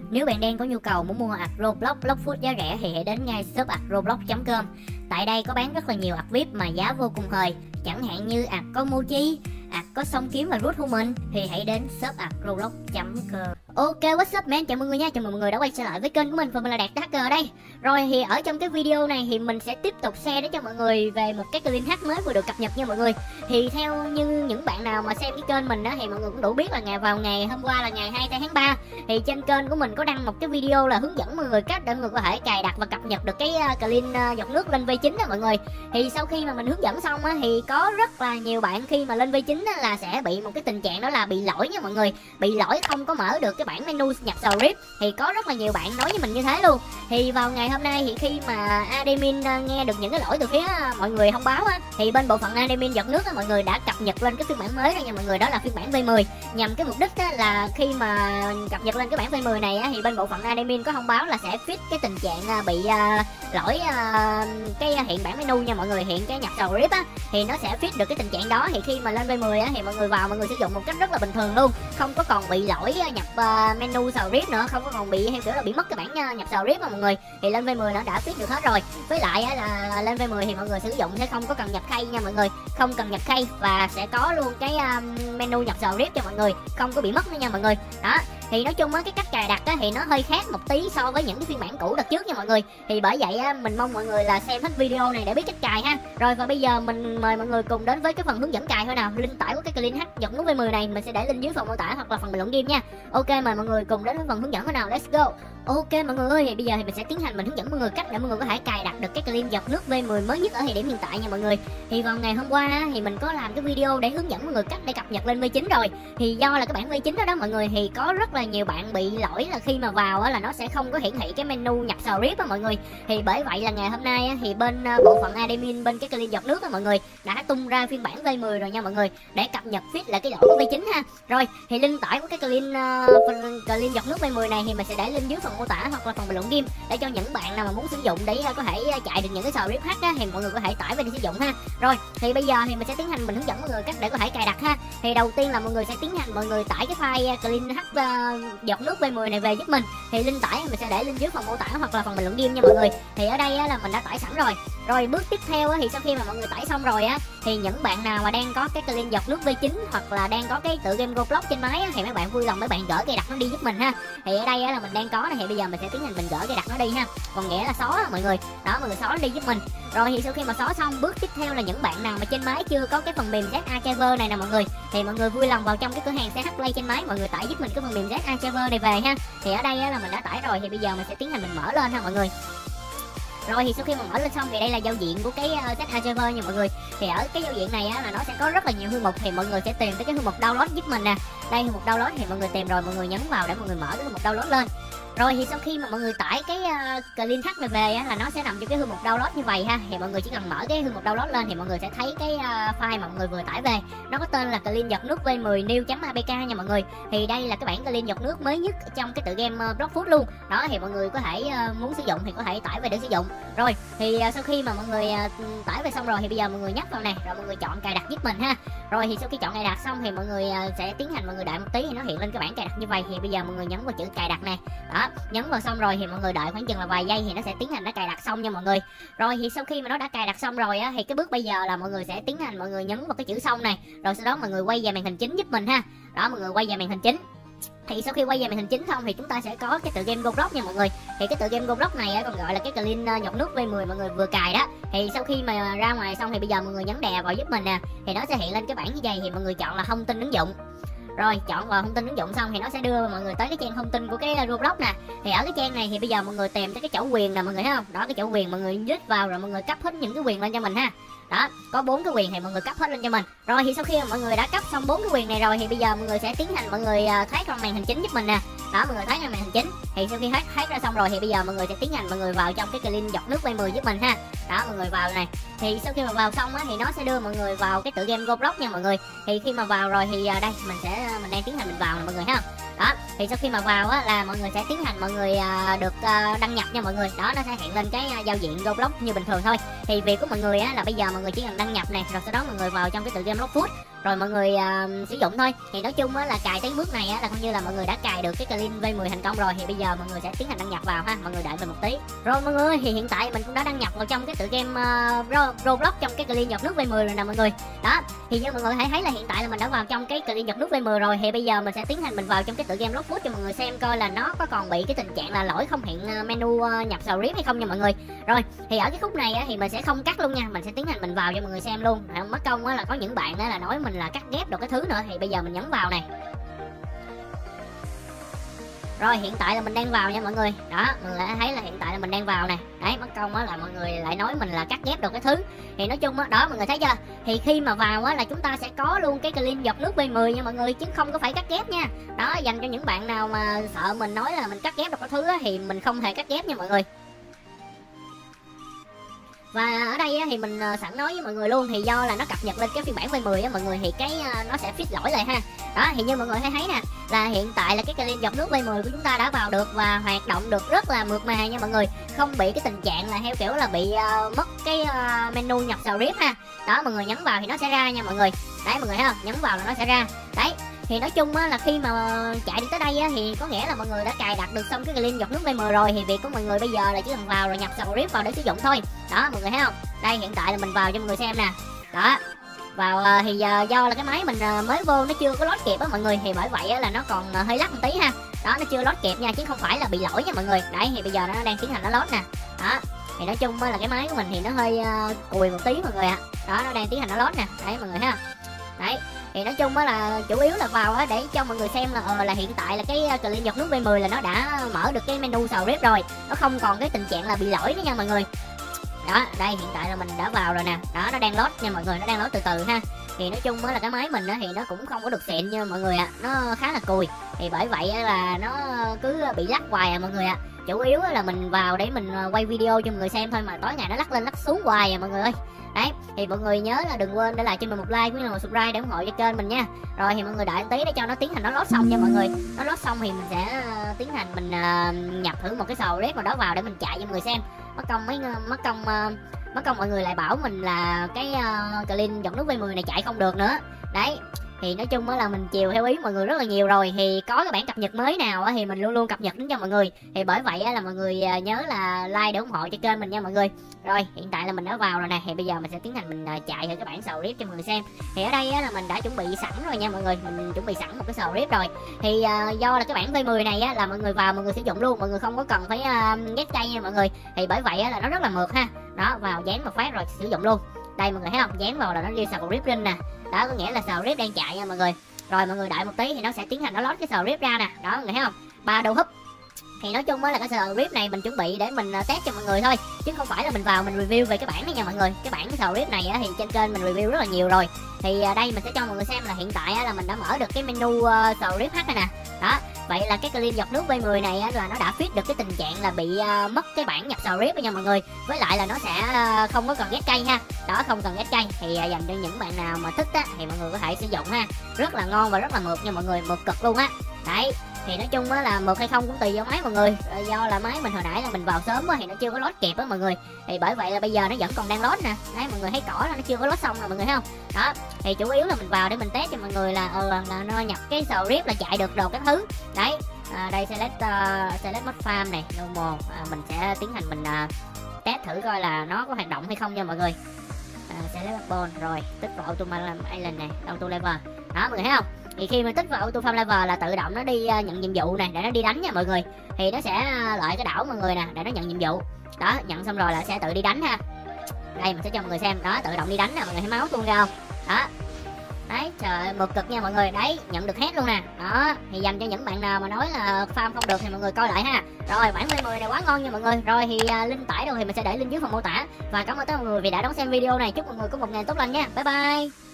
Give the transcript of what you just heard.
Nếu bạn đang có nhu cầu muốn mua ạc Roblox Blockfood giá rẻ thì hãy đến ngay shop acroblox.com. Tại đây có bán rất là nhiều ạc VIP mà giá vô cùng hời, chẳng hạn như ạc có Mochi, ạc có song kiếm và root human thì hãy đến shop acroblox.com. Ok, what's up man, chào mọi người nha, chào mừng mọi người đã quay trở lại với kênh của mình và mình là Đạt Hacker ở đây. Rồi thì ở trong cái video này thì mình sẽ tiếp tục share đến cho mọi người về một cái clean hack mới vừa được cập nhật nha mọi người. Thì theo như những bạn nào mà xem cái kênh mình đó thì mọi người cũng đủ biết là ngày hôm qua là ngày 2 tháng 3 thì trên kênh của mình có đăng một cái video là hướng dẫn mọi người cách để mọi người có thể cài đặt và cập nhật được cái clean giọt nước lên V9 đó mọi người. Thì sau khi mà mình hướng dẫn xong á thì có rất là nhiều bạn khi mà lên V9 á là sẽ bị một cái tình trạng đó là bị lỗi nha mọi người, bị lỗi không có mở được cái bảng menu nhập script. Thì có rất là nhiều bạn nói với mình như thế luôn. Thì vào ngày hôm nay thì khi mà admin nghe được những cái lỗi từ phía mọi người thông báo á, thì bên bộ phận admin giọt nước á, mọi người đã cập nhật lên cái phiên bản mới rồi nha mọi người, đó là phiên bản V10. Nhằm cái mục đích á, là khi mà cập nhật lên cái bản V10 này á, thì bên bộ phận admin có thông báo là sẽ fix cái tình trạng bị lỗi cái hiện bản menu nha mọi người, hiện cái nhập script á, thì nó sẽ fix được cái tình trạng đó. Thì khi mà lên V10 á, thì mọi người vào mọi người sử dụng một cách rất là bình thường luôn, không có còn bị lỗi nhập menu script nữa, không có còn bị theo kiểu là bị mất cái bản nhập script mà mọi người. Thì lên V10 nó đã fix được hết rồi. Với lại á, là lên V10 thì mọi người sử dụng sẽ không có cần nhập key nha mọi người, không cần nhập key và sẽ có luôn cái menu nhập script cho mọi người, không có bị mất nữa nha mọi người. Đó, thì nói chung á, cái cách cài đặt á, thì nó hơi khác một tí so với những cái phiên bản cũ đợt trước nha mọi người. Thì bởi vậy á, mình mong mọi người là xem hết video này để biết cách cài ha. Rồi và bây giờ mình mời mọi người cùng đến với cái phần hướng dẫn cài thôi nào. Link tải của cái clean hack giọt nước V10 này mình sẽ để link dưới phần mô tả hoặc là phần bình luận game nha. Ok, mời mọi người cùng đến với phần hướng dẫn thôi nào. Let's go. Ok mọi người ơi, thì bây giờ thì mình sẽ tiến hành mình hướng dẫn mọi người cách để mọi người có thể cài đặt được cái clean giọt nước V10 mới nhất ở thời điểm hiện tại nha mọi người. Thì vào ngày hôm qua thì mình có làm cái video để hướng dẫn mọi người cách để cập nhật lên V9 rồi. Thì do là cái bản V9 đó mọi người, thì có rất là nhiều bạn bị lỗi là khi mà vào là nó sẽ không có hiển thị cái menu nhập script á mọi người. Thì bởi vậy là ngày hôm nay thì bên bộ phận admin bên cái clean giọt nước á mọi người đã tung ra phiên bản V10 rồi nha mọi người, để cập nhật fix lại cái lỗi của V9 ha. Rồi thì link tải của cái clean giọt nước V10 này thì mình sẽ để link dưới phần mô tả hoặc là phần bình luận game, để cho những bạn nào mà muốn sử dụng để có thể chạy được những cái script hack á, thì mọi người có thể tải về để sử dụng ha. Rồi thì bây giờ thì mình sẽ tiến hành mình hướng dẫn mọi người cách để có thể cài đặt ha. Thì đầu tiên là mọi người sẽ tiến hành mọi người tải cái file clean hack giọt nước V10 này về giúp mình. Thì link tải mình sẽ để link dưới phần mô tả hoặc là phần bình luận game nha mọi người. Thì ở đây là mình đã tải sẵn rồi. Rồi bước tiếp theo thì sau khi mà mọi người tải xong rồi á, thì những bạn nào mà đang có cái clean giọt nước V9 hoặc là đang có cái tựa game Roblox trên máy á, thì mấy bạn vui lòng mấy bạn gỡ cài đặt nó đi giúp mình ha. Thì ở đây là mình đang có này, thì bây giờ mình sẽ tiến hành mình gỡ cài đặt nó đi ha, còn nghĩa là xóa mọi người. Đó, mọi người xóa nó đi giúp mình. Rồi thì sau khi mà xóa xong, bước tiếp theo là những bạn nào mà trên máy chưa có cái phần mềm Z Archiver này nè mọi người, thì mọi người vui lòng vào trong cái cửa hàng CH Play trên máy, mọi người tải giúp mình cái phần mềm Z Archiver này về ha. Thì ở đây là mình đã tải rồi, thì bây giờ mình sẽ tiến hành mình mở lên ha mọi người. Rồi thì sau khi mà mở lên xong thì đây là giao diện của cái Z Archiver nha mọi người. Thì ở cái giao diện này là nó sẽ có rất là nhiều thư mục, thì mọi người sẽ tìm tới cái thư mục download giúp mình nè. Đây thư mục download thì mọi người tìm rồi, mọi người nhấn vào để mọi người mở cái thư mục download lên. Rồi thì sau khi mà mọi người tải cái clean hack này về là nó sẽ nằm trong cái thư mục download như vậy ha. Thì mọi người chỉ cần mở cái thư mục download lên thì mọi người sẽ thấy cái file mà mọi người vừa tải về, nó có tên là clean giọt nước V10 new.apk nha mọi người. Thì đây là cái bản clean giọt nước mới nhất trong cái tựa game Blockfood luôn. Đó, thì mọi người có thể muốn sử dụng thì có thể tải về để sử dụng. Rồi thì sau khi mà mọi người tải về xong rồi thì bây giờ mọi người nhấp vào này, rồi mọi người chọn cài đặt giúp mình ha. Rồi thì sau khi chọn cài đặt xong thì mọi người sẽ tiến hành mọi người đợi một tí thì nó hiện lên cái bảng cài đặt như vậy. Thì bây giờ mọi người nhấn vào chữ cài đặt nè. Đó, nhấn vào xong rồi thì mọi người đợi khoảng chừng là vài giây thì nó sẽ tiến hành nó cài đặt xong nha mọi người. Rồi thì sau khi mà nó đã cài đặt xong rồi á, thì cái bước bây giờ là mọi người sẽ tiến hành mọi người nhấn vào cái chữ xong này, rồi sau đó mọi người quay về màn hình chính giúp mình ha. Đó, mọi người quay về màn hình chính. Thì sau khi quay về màn hình chính xong thì chúng ta sẽ có cái tựa game Roblox nha mọi người. Thì cái tựa game Roblox này còn gọi là cái clean giọt nước V10 mọi người vừa cài đó. Thì sau khi mà ra ngoài xong thì bây giờ mọi người nhấn đè vào giúp mình nè, thì nó sẽ hiện lên cái bảng như vậy. Thì mọi người chọn là thông tin ứng dụng. Rồi chọn vào thông tin ứng dụng xong thì nó sẽ đưa mọi người tới cái trang thông tin của cái Roblox nè. Thì ở cái trang này thì bây giờ mọi người tìm tới cái chỗ quyền nè mọi người thấy không? Đó, cái chỗ quyền mọi người click vào rồi mọi người cấp hết những cái quyền lên cho mình ha. Đó, có 4 cái quyền thì mọi người cấp hết lên cho mình. Rồi thì sau khi mà mọi người đã cấp xong 4 cái quyền này rồi thì bây giờ mọi người sẽ tiến hành mọi người thoát ra màn hình chính giúp mình nè. Đó, mọi người thoát ra màn hình chính. Thì sau khi thoát ra xong rồi thì bây giờ mọi người sẽ tiến hành mọi người vào trong cái clean giọt nước V10 giúp mình ha. Đó, mọi người vào này. Thì sau khi mà vào xong thì nó sẽ đưa mọi người vào cái tựa game Roblox nha mọi người. Thì khi mà vào rồi thì đây mình đang tiến hành mình vào nè mọi người ha. Đó, thì sau khi mà vào là mọi người sẽ tiến hành mọi người được đăng nhập nha mọi người. Đó, nó sẽ hiện lên cái giao diện Roblox như bình thường thôi. Thì việc của mọi người là bây giờ mọi người chỉ cần đăng nhập này, rồi sau đó mọi người vào trong cái tựa game Blockfood. rồi mọi người sử dụng thôi. Thì nói chung á là cài tới bước này á là coi như là mọi người đã cài được cái clean V10 thành công rồi. Thì bây giờ mọi người sẽ tiến hành đăng nhập vào ha, mọi người đợi mình một tí. Rồi mọi người, thì hiện tại mình cũng đã đăng nhập vào trong cái tựa game Roblox trong cái clean giọt nước V10 rồi nè mọi người. Đó, thì như mọi người hãy thấy là hiện tại là mình đã vào trong cái clean giọt nước V10 rồi. Thì bây giờ mình sẽ tiến hành mình vào trong cái tựa game Logfood cho mọi người xem coi là nó có còn bị cái tình trạng là lỗi không hiện menu nhập script hay không nha mọi người. Rồi, thì ở cái khúc này á thì mình sẽ không cắt luôn nha, mình sẽ tiến hành mình vào cho mọi người xem luôn. Mất công á là có những bạn á là nói mình là cắt ghép được cái thứ nữa. Thì bây giờ mình nhấn vào này. Rồi hiện tại là mình đang vào nha mọi người. Đó, mình lại thấy là hiện tại là mình đang vào nè. Đấy, mất công á là mọi người lại nói mình là cắt ghép được cái thứ. Thì nói chung á, đó mọi người thấy chưa? Thì khi mà vào á là chúng ta sẽ có luôn cái clean giọt nước V10 nha mọi người, chứ không có phải cắt ghép nha. Đó, dành cho những bạn nào mà sợ mình nói là mình cắt ghép được cái thứ á, thì mình không hề cắt ghép nha mọi người. Và ở đây á, thì mình sẵn nói với mọi người luôn, thì do là nó cập nhật lên cái phiên bản V10 á mọi người, thì cái nó sẽ fix lỗi lại ha. Đó, thì như mọi người thấy nè, là hiện tại là cái clean giọt nước V10 của chúng ta đã vào được và hoạt động được rất là mượt mà nha mọi người, không bị cái tình trạng là theo kiểu là bị mất cái menu nhập script ha. Đó, mọi người nhấn vào thì nó sẽ ra nha mọi người. Đấy mọi người thấy không, nhấn vào là nó sẽ ra. Đấy, thì nói chung á là khi mà chạy đi tới đây á thì có nghĩa là mọi người đã cài đặt được xong cái clean giọt nước V10 rồi, thì việc của mọi người bây giờ là chỉ cần vào rồi nhập script vào để sử dụng thôi. Đó mọi người thấy không, đây hiện tại là mình vào cho mọi người xem nè. Đó, vào thì do là cái máy mình mới vô nó chưa có load kịp á mọi người, thì bởi vậy á là nó còn hơi lắc một tí ha. Đó, nó chưa load kịp nha, chứ không phải là bị lỗi nha mọi người. Đấy, thì bây giờ nó đang tiến hành nó load nè. Đó, thì nói chung á là cái máy của mình thì nó hơi cùi một tí mọi người ạ. Đó, nó đang tiến hành nó load nè. Đấy mọi người thấy không. Đấy, thì nói chung á là chủ yếu là vào á để cho mọi người xem là hiện tại là cái clean giọt nước V10 là nó đã mở được cái menu script rồi, nó không còn cái tình trạng là bị lỗi nữa nha mọi người. Đó, đây hiện tại là mình đã vào rồi nè. Đó, nó đang load nha mọi người, nó đang load từ từ ha. Thì nói chung á là cái máy mình á thì nó cũng không có được xịn nha mọi người ạ, nó khá là cùi. Thì bởi vậy là nó cứ bị lắc hoài à mọi người ạ. Chủ yếu là mình vào để mình quay video cho mọi người xem thôi, mà tối ngày nó lắc lên lắc xuống hoài à mọi người ơi. Đấy, thì mọi người nhớ là đừng quên để lại cho mình một like cũng như là một subscribe để ủng hộ cho kênh mình nha. Rồi thì mọi người đợi một tí để cho nó tiến hành nó load xong nha mọi người. Nó load xong thì mình sẽ tiến hành mình nhập thử một cái script nào đó vào để mình chạy cho mọi người xem. Mất công mọi người lại bảo mình là cái clean giọt nước V10 này chạy không được nữa. Đấy, thì nói chung là mình chiều theo ý mọi người rất là nhiều rồi. Thì có cái bản cập nhật mới nào thì mình luôn luôn cập nhật đến cho mọi người. Thì bởi vậy là mọi người nhớ là like để ủng hộ cho kênh mình nha mọi người. Rồi hiện tại là mình đã vào rồi nè. Thì bây giờ mình sẽ tiến hành mình chạy thử cái bản script cho mọi người xem. Thì ở đây là mình đã chuẩn bị sẵn rồi nha mọi người. Mình chuẩn bị sẵn một cái script rồi. Thì do là cái bản V10 này là mọi người vào mọi người sử dụng luôn, mọi người không có cần phải ghép cây nha mọi người. Thì bởi vậy là nó rất là mượt ha. Đó, vào dán một phát rồi sử dụng luôn. Đây mọi người thấy không, dán vào là nó ghi script lên nè. Đó có nghĩa là script đang chạy nha mọi người. Rồi mọi người đợi một tí thì nó sẽ tiến hành nó load cái script ra nè. Đó mọi người thấy không, 3 đô húp. Thì nói chung là cái script này mình chuẩn bị để mình test cho mọi người thôi, chứ không phải là mình vào mình review về cái bản này nha mọi người. Cái bản cái script này thì trên kênh mình review rất là nhiều rồi. Thì đây mình sẽ cho mọi người xem là hiện tại là mình đã mở được cái menu script hack này nè. Đó, vậy là cái clean giọt nước V10 này là nó đã fix được cái tình trạng là bị mất cái bản nhập script nha mọi người. Với lại là nó sẽ không có cần ghép cây ha. Đó, không cần ghép cây. Thì dành cho những bạn nào mà thích thì mọi người có thể sử dụng ha. Rất là ngon và rất là mượt nha mọi người, mượt cực luôn á. Đấy, thì nói chung là mượt hay không cũng tùy vào máy mọi người. Do là máy mình hồi nãy là mình vào sớm thì nó chưa có load kịp á mọi người. Thì bởi vậy là bây giờ nó vẫn còn đang load nè. Đấy mọi người thấy cỏ nó chưa có load xong rồi mọi người thấy không. Đó, thì chủ yếu là mình vào để mình test cho mọi người là nó nhập cái script là chạy được đồ cái thứ. Đấy, đây select mod farm này normal, mình sẽ tiến hành mình test thử coi là nó có hoạt động hay không nha mọi người. Select ball rồi tích vào auto island này, auto level. Đó mọi người thấy không, thì khi mà tích vào auto farm level là tự động nó đi nhận nhiệm vụ này để nó đi đánh nha mọi người. Thì nó sẽ loại cái đảo mọi người nè để nó nhận nhiệm vụ. Đó, nhận xong rồi là sẽ tự đi đánh ha. Đây mình sẽ cho mọi người xem. Đó, tự động đi đánh nè mọi người thấy máu tuôn ra không. Đó, đấy trời mượt cực nha mọi người. Đấy, nhận được hết luôn nè. Đó, thì dành cho những bạn nào mà nói là farm không được thì mọi người coi lại ha. Rồi bản V10 này quá ngon nha mọi người. Rồi thì link tải đâu thì mình sẽ để link dưới phần mô tả. Và cảm ơn tất cả mọi người vì đã đón xem video này. Chúc mọi người có một ngày tốt lành nha. Bye bye.